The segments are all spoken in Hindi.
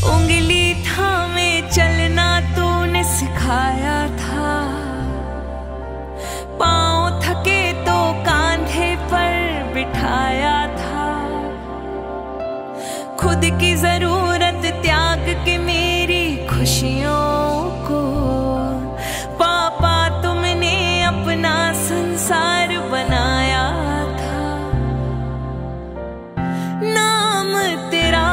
उंगली थामे चलना तूने सिखाया था, पाँव थके तो कांधे पर बिठाया था। खुद की जरूरत त्याग के मेरी खुशियों को पापा तुमने अपना संसार बनाया था। नाम तेरा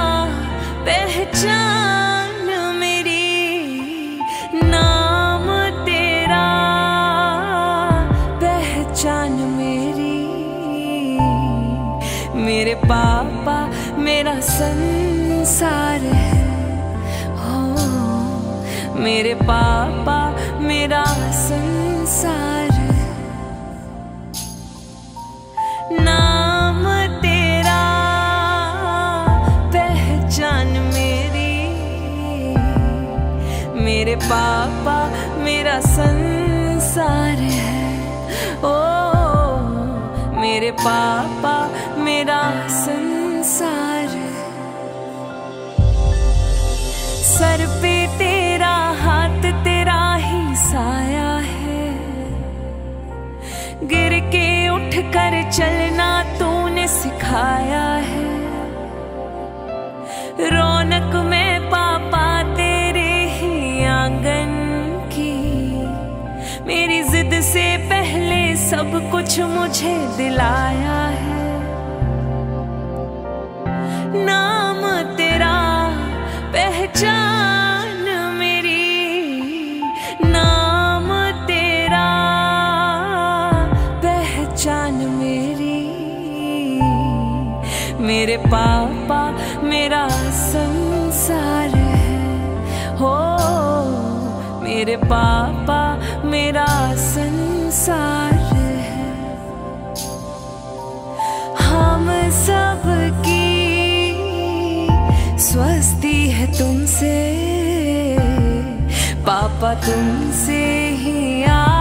पहचान मेरी, नाम तेरा पहचान मेरी। मेरे पापा मेरा संसार है, हो मेरे पापा मेरा संसार है। नाम तेरा पहचान मेरी, मेरे पापा मेरा संसार है। ओ मेरे पापा मेरा संसार है। सर पे तेरा हाथ, तेरा ही साया है। गिर के उठ कर चलना तूने सिखाया है। रौनक में पापा तेरे ही आंगन की, मेरी जिद से पहले सब कुछ मुझे दिलाया है। नाम तेरा पहचान मेरी, नाम तेरा पहचान मेरी। मेरे पापा मेरा संसार है, हो मेरे पापा मेरा संसार है। हम सब की स्वस्ति है तुमसे, पापा तुमसे ही